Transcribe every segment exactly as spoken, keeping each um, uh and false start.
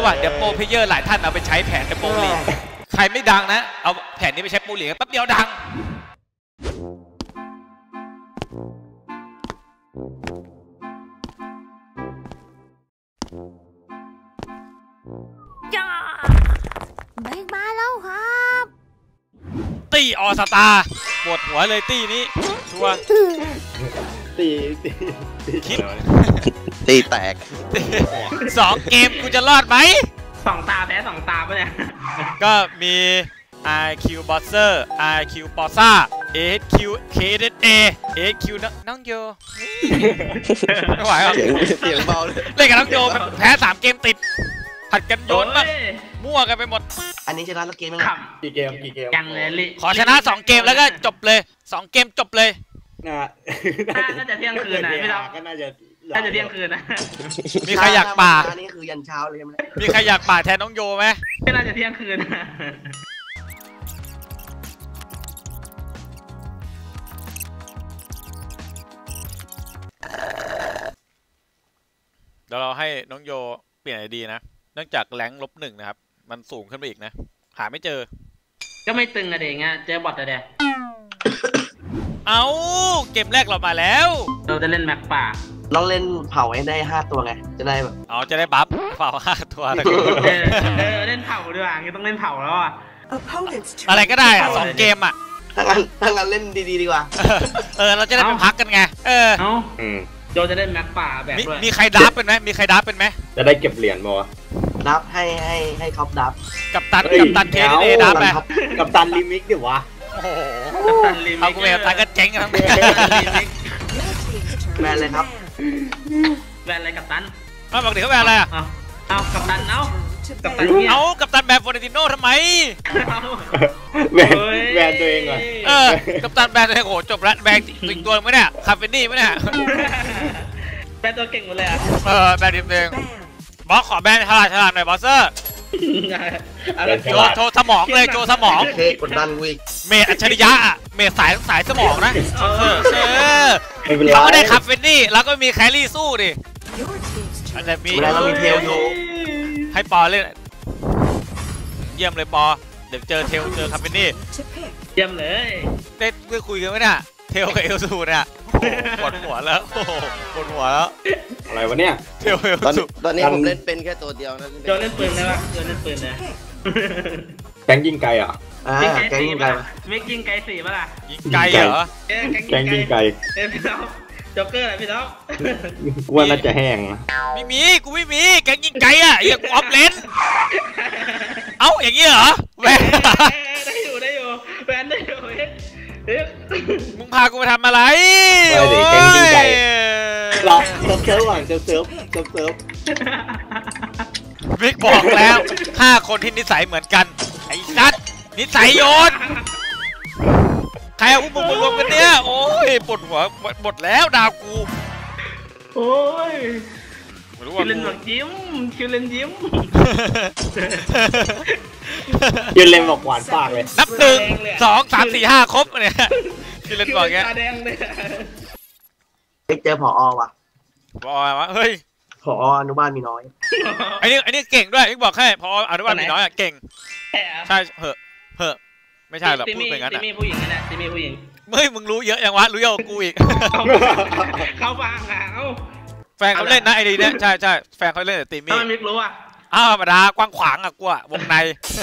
ว่ะเดี๋ยวโปรเพลเยอร์หลายท่านเอาไปใช้แผนในโปรลีกใครไม่ดังนะเอาแผนนี้ไปใช้โปรลีกแป๊บเดียวดังจ้าเบรกมาแล้วครับตีออสตาปวดหัวเลยตีนี้ชัวตีตีคิดตีแตกสองเกมกูจะรอดไหมสองตาแพ้สองตาปะเนี่ยก็มี ไอ คิว Bosser ไอ คิว ปอซ่า เอ คิว เค เอ เอ เอ คิว น้องโยไม่ไหวอ่ะเสียงเบาเลยเล่นกับน้องโยแพ้สามเกมติดผัดกันโยนบ้างมั่วกันไปหมดอันนี้ชนะแล้วเกมมั้งกี่เกมกี่เกมยังเลยขอชนะสองเกมแล้วก็จบเลยสองเกมจบเลยน่าจะเที่ยงคืนนะพี่เราก็น่าจะน่าจะเที่ยงคืนนะมีใครอยากป่าอันนี้คือยันเช้าเลยมีใครอยากป่าแทนน้องโยไหมก็น่าจะเที่ยงคืนนะเดี๋ยวเราให้น้องโยเปลี่ยนไอดีนะเนื่องจากแรงลบหนึ่งนะครับมันสูงขึ้นไปอีกนะหาไม่เจอก็ไม่ตึงอะเด็กเงี้ยเจอบอทอะเด็กเอาเกมแรกเรามาแล้วเราจะเล่นแม็กป่าต้องเล่นเผาให้ได้ห้าตัวไงจะได้แบบอ๋อจะได้บัฟเผาห้าตัวอะไรเออเล่นเผาด้วยอ่ะต้องเล่นเผาแล้วอ่ะอะไรก็ได้อ่ะสองเกมอ่ะถ้างั้นถ้างั้นเล่นดีๆดีกว่าเออเราจะได้ไปพักกันไงเออโจจะได้แม็กป่าแบบด้วยมีใครดับเป็นไหมมีใครดับเป็นไหมจะได้เก็บเหรียญมั้วดับให้ให้ให้ท็อปดับกับตันกับตันเคสเอดับไหมกับตันลิมิกเดี๋ยววะกับตันลิมิกเอากูไปกับตันก็เจ๊งกันทั้งนั้นแมนเลยครับแบนอะไรกับตันมาบอกเด็กเขาแบนอะไรอ่ะเอากับตันเอากับตันเอากับตันแบบฟอร์เรนติโน่ทำไมแบนแบนตัวเองเหรอเออกับตันแบนตัวเองโหจบแล้วแบนอีกตัวไหมเนี่ยคาเฟนี่ไหมเนี่ยแบนตัวเก่งหมดเลยอ่ะเออแบนทีมเองบอสขอแบนฉลาดฉลาดหน่อยบอสเซอร์โจโจสมองเลยโจสมองเคกดดันวิเมทอัจฉริยะอ่ะเมทสายสายสมองนะเออเออเราก็ได้คาเฟนี่แล้วก็มีแครี่สู้ดิอาจจะมีเรามีเทลอยู่ให้ปอเล่นเยี่ยมเลยปอเดี๋ยวเจอเทลเจอคาเฟนี่เยี่ยมเลยได้ได้คุยกันไหมเนี่ยเทลกับเอลซูเนี่ยปวดหัวแล้วปวดหัวแล้วอะไรวะเนี่ยเทลเอลซูตอนนี้ผมเล่นเป็นแค่ตัวเดียวนะโจเล่นปืนนะวะโจเล่นปืนนะแกงยิงไกลอ่ะแกงยิงไกลไม่ยิงไกลสี่ป่ะล่ะยิงไกลเหรอแกงยิงไกลเอ้พี่น้องจ็อกเกอร์อะไรพี่น้องกูว่าน่าจะแห้งไม่มีกูไม่มีแกงยิงไกลอ่ะอย่ากูออฟเลนเอ้าอย่างงี้เหรอแวนได้อยู่ได้อยู่แวนได้อยู่มึงพากูไปทำอะไรโอ้ยแกงยิงไกลรอเซิร์ฟหวังเซิร์ฟเซิร์ฟเซิร์ฟเซิร์ฟมิกบอกแล้วห้าคนที่นิสัยเหมือนกันไอ้สัตว์นิสัยโยนใครเอาพวกมึงมารวมกันเนี่ยโอ้ยปวดหัวหมดแล้วดาวกูโอ้ยคิวเลนบอกยิ้มคิวเลนยิ้มคิวเลนบอกหวานปากเลยนับหนึ่งสองสามสี่ห้าครบเนี่ยคิวเลนบอกแกแดงเลยเจอผอว่ะผอวะเฮ้ยผออนุบาลมีน้อยไอ้นี่ไอ้นี่เก่งด้วยอีกบอกให้ผออนุบาลมีน้อยอ่ะเก่งใช่เหอะเหอะไม่ใช่หรอกพูดเป็นงั้นอ่ะที่มีผู้หญิงนั่นแหละที่มีผู้หญิงเฮ้ยมึงรู้เยอะยังวะรู้เยอะกว่ากูอีกเขาฟังอ่ะเขาแฟนเขาเล่นนะไอ้ดีเนี่ยใช่ใช่แฟนเขาเล่นแต่ตีมี่ทำไมมิกรู้อ่ะอ้าวธรรมดากว้างขวางอ่ะกูอ่ะวงใน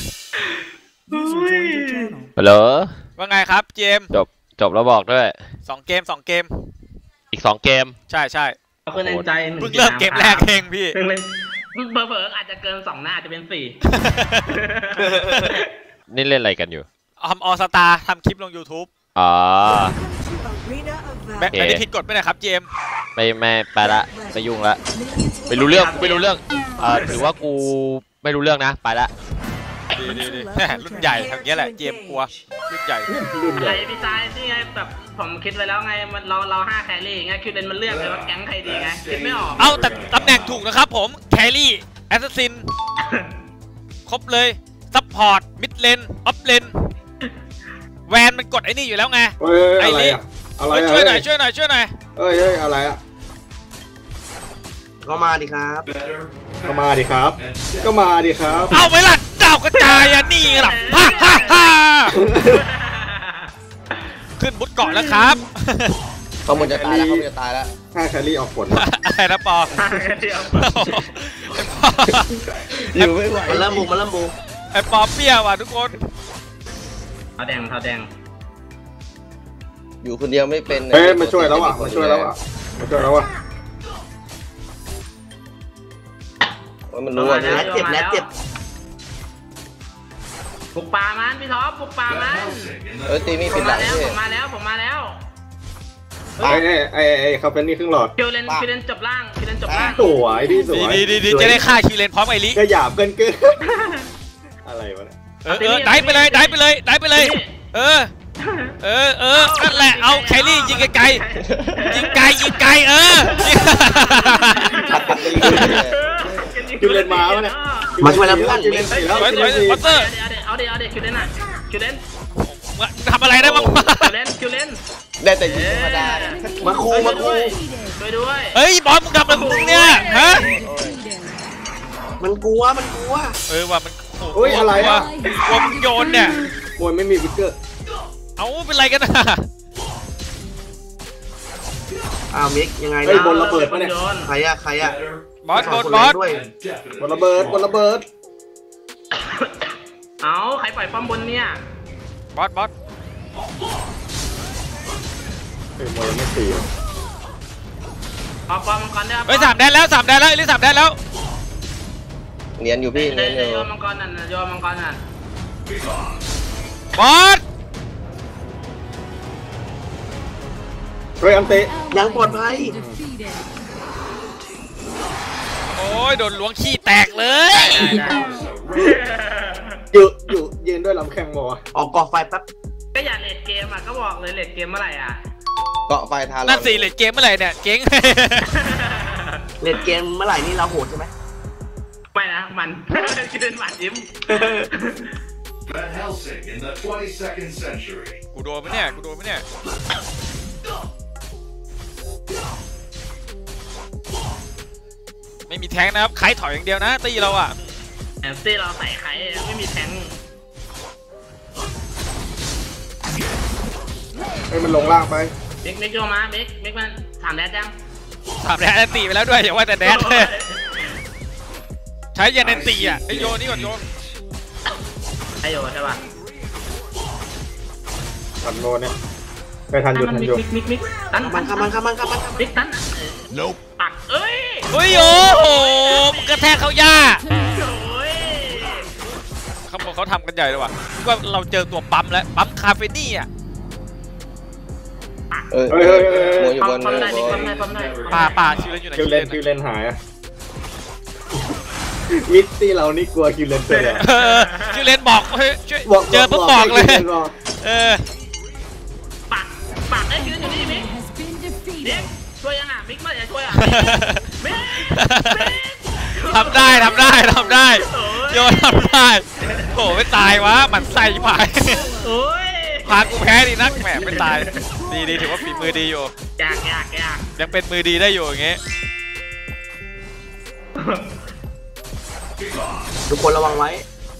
ฮัลโหลว่าไงครับเจมจบจบแล้วบอกด้วยสองเกมสองเกมอีกสองเกมใช่ใช่เพิ่งเล่นใจเพิ่งเริ่มเกมแรกเองพี่เพิ่งเล่นเบอร์เบอร์อาจจะเกินสองหน้าจะเป็นสี่นี่เล่นอะไรกันอยู่ทำออสตาทำคลิปลง ยูทูบอ๋อไม่ได้ผิดกฎไม่ได้ครับเจมไม่ไม่ไปละไปยุ่งละไม่รู้เรื่องไม่รู้เรื่องอ่าถือว่ากูไม่รู้เรื่องนะไปละดีดีดีรุ่นใหญ่ทางนี้แหละเจมกลัวรุ่นใหญ่รุ่นใหญ่พี่ชายนี่ไงแบบผมคิดไว้แล้วไงมันเราเราห้าแครี่ไงคิวเลนมันเลือกเลยว่าแก๊งใครดีไงคิดไม่ออกเอ้าแต่ตำแหน่งถูกนะครับผมแครี่แอสซัสซินครบเลยซัพพอร์ตมิดเลนออฟเลนแวนมันกดไอ้นี่อยู่แล้วไงไอ้นี่ช่วยหน่อยช่วยหน่อยช่วยหน่อยเอ้ยเอ้ยอะไรอ่ะก็มาดิครับก็มาดิครับ ก็มาดิครับเอาไปละดาวกระจายอ่ะนี่ไงล่ะฮ่าฮ่าฮ่าขึ้นบุดเกาะแล้วครับเขามันจะตายแล้วเขามันจะตายแล้วถ้าแครี่ออกผลอะไรนะปออยู่ไม่ไหวมันเริ่มบูมมันเริ่มบูมไอ้ปอเปี้ยว่ะทุกคนเท้าแดงเท้าแดงอยู่คนเดียวไม่เป็นเฮ้ยมาช่วยแล้วอ่ะมาช่วยแล้วอ่ะมาช่วยแล้วอ่ะมันรู้ว่าแรดเจ็บแรดเจ็บปลุกป่ามันพี่ท็อปปลุกป่ามันเออตีมีผปิมดหลัมาง แล้วพี่ผมมาแล้วผมมาแล้วไอ้ไอ้ไอ้ไอ้เขาเป็นนี่ครึ่งหลอดคิวเลนคิวเลนจบล่างคิวเลนจบล่างสวยพี่สวยดีดีดีจะได้ฆ่าคิวเลนพร้อมไอริก็หยาบเกินเกินอะไรวะเนี่ยเออเออได้ไปเลยได้ไปเลยได้ไปเลย เออ เออเออนั่นแหละเอาแครี่ยิงไกลๆยิงไกลยิงไกลเออคิวเลนมาแล้วเนี่ยมาช่วยแล้วเพื่อนคิวเลนสี่แล้วสวยคิวสวยเลนสี่บัตเตอร์เอาเดี๋ยวเอาเดี๋ยวคิวเลนอ่ะคิวเลนทำอะไรได้บ้างคิวเลนคิวเลนได้แต่ยิงธรรมดามาคูมาคูช่วยด้วยเฮ้ยบอลมึงทำอะไรของมึงเนี่ยฮะมันกลัวมันกลัวเออว่ะมันโอ้ยอะไรอ่ะกลัวมึงโยนเนี่ยมวยไม่มีฟิกเกอร์เอาเป็นไรกันนะอ้าวมิกยังไงเฮ้ยนะบนระเบิดปะเนี่ยใครอะใครอะบอสบอสคนบอเล่สนด้วยบนระเบิดบนระเบิดเอาใครปล่อยป้อมบนเนี่ยบอสบอสเฮ้ยมวยยังไม่ตีอ่ะออกป้อมมังกรได้เฮ้ยสามแดนแล้วสามแดนแล้วไอ้ลิสามแดนแล้วเนียนอยู่พี่เดี๋เนียยนอยู่โยนมังกรนั่นโยนมังกรนั่นบอสเฮ้ยอันเตะยังปลอดภัยโอ้ยโดนล้วงขี้แตกเลยอยู่อยู่ยืนด้วยลำแข้งมอออกกอกไฟแป๊บก็อย่าเลดเกมอ่ะก็บอกเลยเลดเกมเมื่อไหร่อ่ะเกาะไฟทารอนนั่นสิเลดเกมเมื่อไหร่เนี่ยเจ๊งเล่นเกมเมื่อไหร่นี่เราโหดใช่ไหมไม่นะมันคิดเป็นหวานยิ้ม Van Helsing in the twenty-second century. กูโดนไหมเนี่ยกูโดนไหมเนี่ยไม่มีแทงนะครับใครถอยอย่างเดียวนะตีเราอ่ะแอมซี่เราใส่ไข่ไม่มีแทงเฮ้ยมันลงล่างไปเมกเมกโยมาเมกเมกมันถามแดดยังสามแดนตีไปแล้วด้วยอย่าว่าแต่แดนใช้ยันแอนตีอ่ะไอโยนี่ก่อนโยไอโยใช่ป่ะทันโลเนี่ยไปทันอยู่ทันมิอก ยู่มิกมิกมิกตันมันข้ามันข้ามันข้ามันมิกตันปักเอ้ยเฮ้ยโอ้โหมึงกระแทกเขาย่าโอ้ยเขาบอกเขาทำกันใหญ่เลยว่ะว่าเราเจอตัวปั๊มแล้วปั๊มคาเฟนี่อ่ะเออมวยอยู่บนมปั๊วมยได้อยู่บปั๊นมได้ปั๊มได้ป่าป่าคิวเลนอยู่ไหนคิวเลนคิวเลนหายอะมิตตี้เรานี่กลัวคิวเลนเจอเลยเออคิวเลนบอกเฮ้ยช่วยบอกเจอปุ๊บบอกเลยให้คิวนบอกเออปักปักไอ้คิวอยู่นี่มิกมิกช่วยยังอ่ะมิกมาอย่าช่วยอ่ะมิกทำได้ทำได้ทำได้โยนทำได้โอ้ไม่ตายวะมันใส่ผายโอ้ยพากูแพ้ดีนักแหมไม่ตายดีดีถือว่าฝีมือดีอยู่ยากยากยากยังเป็นมือดีได้อยู่อย่างเงี้ยทุกคนระวังไว้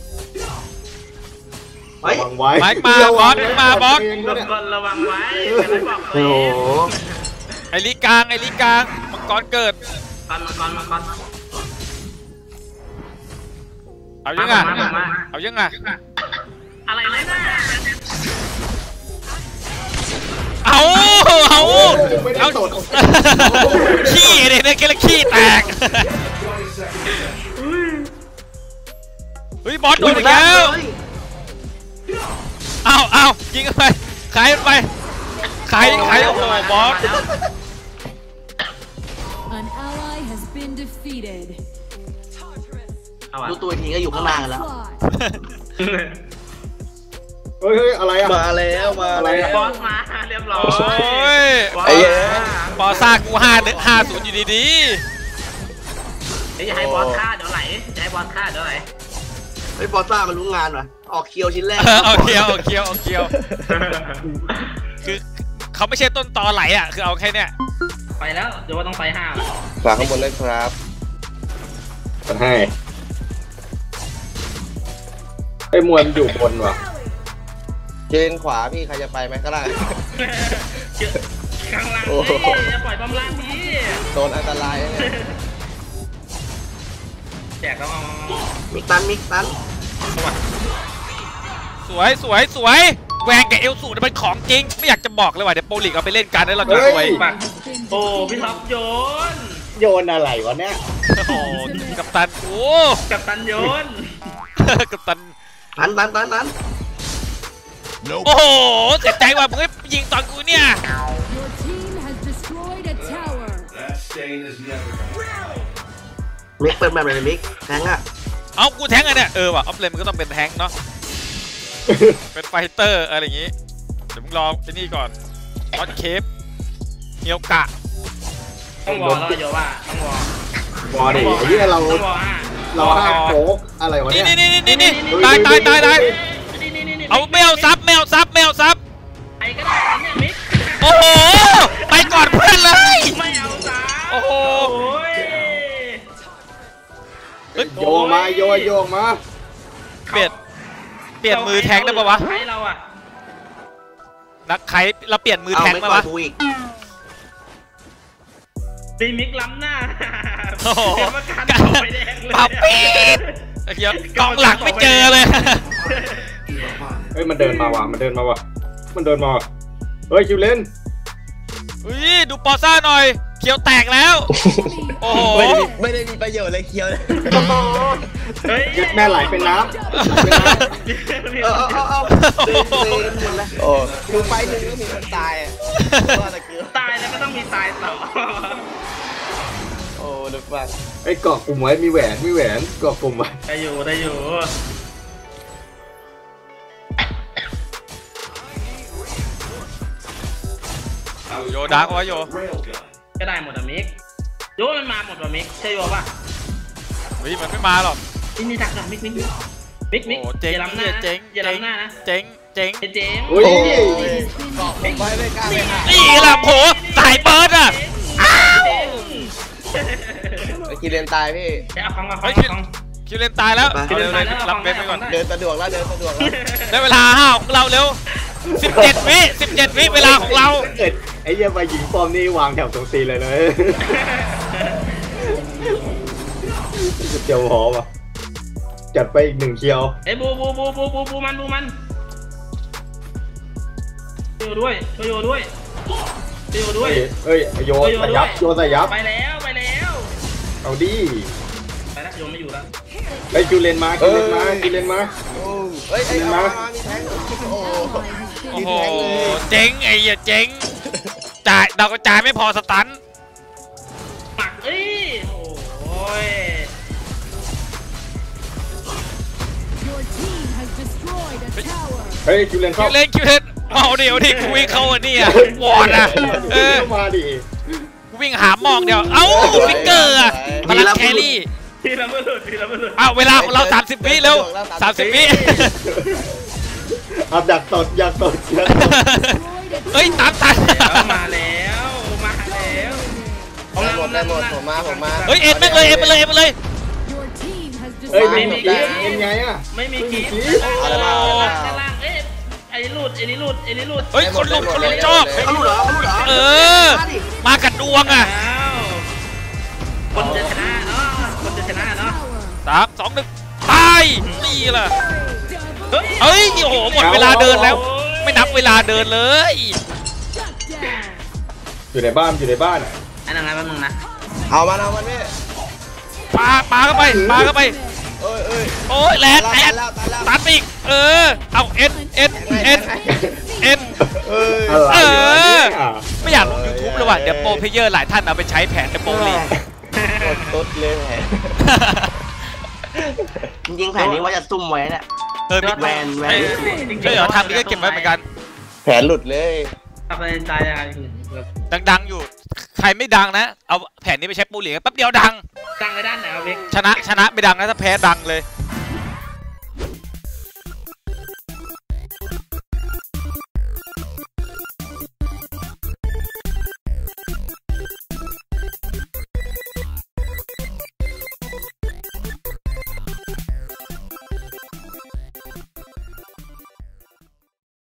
เฮ้ยระวังไว้ไม้มาบอสมาบอสทุกคนระวังไว้อย่าไปบอกตัวโอ้เอโหงไอ้ลีกลางไอ้ลีกลางมังกรเกิดก่อนมาก่อนมาก่อนเอายังไงเอายังไงอะไรเลยนะเอาเอาไม่ได้เอาตดขี้เด็กเนี่ยแค่ละขี้แตก เฮ้ยบอสโดนอีกแล้วเอาเอายิงกันไปขายมันไปขายขายโอ้โหบอส An ally has been defeated. เอาอ่ะดูตัวอีกทีก็อยู่ข้างล่างกันแล้วเฮ้ยเฮ้ยอะไรอะมาแล้วมาอะไรแล้วอะบอสมาเรียบร้อโอ้ยยไอ้เหี้ยบอสซากูห้าหนึ่งห้าศูนย์อยู่ดีไอ้อย่าให้บอสฆ่าเดี๋ยวไหลอย่าให้บอสฆ่าเดี๋ยวไหลเฮ้ยปอซ่ามันรู้งานว่ะออกเคียวชิ้นแรกๆเอาเคียวเอาเคียวเอาเคียวคือเขาไม่ใช่ต้นตอไหลอ่ะคือเอาแค่เนี้ยไปแล้วเดี๋ยวว่าต้องไปห้าฝากข้างบนด้วยครับจะให้ไอ้มวยมันอยู่บนว่ะเจนขวาพี่ใครจะไปไหมก็ได้ข้างล่างโอ้นี่โหจะปล่อยบอมล่างนี้โดนอันตรายนะเนี่ยแจกแล้วเอามิกตันมิกตันสวยสวยสวยแหวงกับเอลสูเนี่ยเป็นของจริงไม่อยากจะบอกเลยว่าเดี๋ยวโปรลีกเอาไปเล่นกันแล้วเราจะรวยปะโอ้พี่ท็อปโยนโยนอะไรวะเนี่ยโอ้โหกัปตันโอ้กับตันโยนกัปตันตันตันตันตันโอ้โหเสียใจว่ะมึงไม่ยิงตอนกูเนี่ย Your team has destroyed a tower. That stain is never gonna มิกเป็นแบบไหนมิกแทงอ่ะเอากูแทงไงเนี่ยเออว่ะออฟเลนมันก็ต้องเป็นแทงเนาะเป็นไฟเตอร์อะไรอย่างงี้เดี๋ยวมึงรอที่นี่ก่อนออสเคปเฮียวกะต้องวอลแล้วโยว่าต้องวอลบอลดิไอ้เหี้ยเราต้องวอลอ่ะเราห้าโป๊กอะไรวะนี่เนี่ยนี่นี่นี่นี่ตายตายตายตายนี่นี่นี่นี่เอาแมวซับแมวซับแมวซับไอ้ก็ได้เนี่ยมิกโอ้โหไปก่อนเพื่อนเลยไม่เอาซะโอ้โหโอ้ยโยมาโยโยมาเปลี่ยนเปลี่ยนมือแทงได้ปะวะใครเราอ่ะนักไขเราเปลี่ยนมือเอาแทงไม่ปะปล่อวะยกูอีกตีมิกล้ำหน้าโอ้โหเดี๋ยวมาการต่อไปแดงเลยปาปี๊ดไอ้เหี้ยกองหลังไม่เจอเลยเฮ้ยมันเดินมาว่ะมันเดินมาว่ะมันเดินมาว่ะเฮ้ยคิวเลนอุ้ยดูปอซ่าหน่อยเขียวแตกแล้วโอ้โหไม่ได้ไม่ได้มีประโยชน์เลยเคียวเลยเฮ้ยเย็ดแม่ไหลเป็นน้ำไหลเป็นน้เออเอาเอาเดินเดินหมดเลยโอ้คือไปถึงก็มีคนตายอ่ะว่าตะกี้ตายแล้วก็ต้องมีตายต่อโอ้ลึกมากำไอ้เกาะกลุ่มไว้มีแหวนมีแหวนเกาะกลุ่มไว้ได้อยู่ได้อยู่ I was โยดักไว้โย railgun. ก็ได้หมดอะมิกโยมันมาหมดว่ะมิกใช่โยป่ะเฮ้ยมันไม่มาหรอกนี่นี่ดักดักมิกมิกมิกมิกมิกโอ้เจ๋งอย่าล้ำหน้านะเจ๋งอย่าล้ำหน้านะเจ๋งเจ๋งเจ๊เจ๊งอุ้ยโอ้ยเกาะผมไว้ไม่กล้าไปหานี่ล่ะโผสายเบิร์ดอ่ะอ้าวไอ้กีเรียนตายพี่เดี๋ยวเอาของเอาขเฮ้องยคิวเอาของคิวเลนตายแล้วคิวเลนตายแล้วรับเบนไปก่อนเดินสะดวกแล้วเดินสะดวกแล้วได้เวลาห้าของเราเร็วสิบเจ็ดวิสิบเจ็ดวิเวลาของเราเอ็ดไอ้เหี้ยมายิงปอมนี่วางแถวตรงซีเลยเลยเจียวหอว่ะจัดไปอีกหนึ่งเคียวเอ้ยบูบูบูบูบูบูมันบูมันช่วยโยด้วยช่วยโยด้วยช่วยโยด้วยเฮ้ยเฮ้ยโยนใส่ยับโยนใส่ยับไปแล้วไปแล้วเอาดิไปแล้วโยไม่อยู่แล้วไอ้คิวเลนมาคิวเลนมาคิวเลนมาโอ้เฮ้ยไอ้มามีแทงโอ้โอ้โหเจ๋งไอ้เหี้ยเจ๋งจ่ายดาวกระจายไม่พอสตันหมักเอ้ยโอ้ย Your team has destroyed a tower. เฮ้ยคิวเลนคิเข้าวเลนคิวเลนเอาเดี๋ยวดิกูวิ่งเข้าอันนี้อ่ะวอร์ดอ่ะเออเข้ามาดิกูวิ่งหามองเดียวเอ้าฟิกเกอร์อ่ะพลังแครี่ทีละมือหลุดทีละมือหลุดเอาเวลาของเราสามสิบวิเร็วสามสิบวิอับดักตดอยากตดอยากตดเฮ้ยตามทันแล้วมาแล้วมาแล้วได้หมดได้หมดผมมาผมมาเฮ้ยเอ็นแม่งเลยเอ็นไปเลยเอ็นไปเลย Your team has เฮ้ย destroyed ไม่ a มีกี tower. เป็นไงอ่ะไม่มีกีเอาละมาด้านเอาละล่างมาด้านล่างเอ้ยไอ้นี่หลุดไอ้นี่หลุดไอ้นี่หลุดเฮ้ยคนลุกคนลุกชอบเขารู้เหรอเขารู้เหรอเออ มากับดวงอ่ะอ้าวคนจะชนะเนาะคนจะชนะเนาะสามสองหนึ่งตายนี่แหละเฮ้ยเฮ้ยโอ้โหหมดเวลาเดินแล้ว ไม่นับเวลาเดินเลย Shut down. อยู่ในบ้านอยู่ในบ้านอ่ะอันนั้นไงแป๊บนึงนะเอามันเอามันพี่ปาปาเข้าไปปาเข้าไปเอ้ยเอ้ยโอ้ยแลนแลนแล้วตายแล้วตัดอีกเออเอาเอ็นเอ็นเอ็นเอ็นเอ้ยอะไรเอวะอเนี่ยไม่อยากลงยูทูบเลยว่ะเดี๋ยวโปรเพลเยอร์หลายท่านเอาไปใช้แผนในโปรลีกกดตุ๊ดเลยแหมจริงๆแผนนี้ว่าจะซุ่มไว้เนี่ยเออมีแวนแวนใช่เหรอทำนี้ก็เก็บไว้เหมือนกันแผนหลุดเลยตัดสินใจยังไงดังๆอยู่ ใครไม่ดังนะ เอาแผนนี้ไปใช้ปูเหลียงแป๊บเดียวดังตั้งไว้ด้านไหนเอาเบกชนะชนะไม่ดังนะถ้าแพ้ดังเลยเ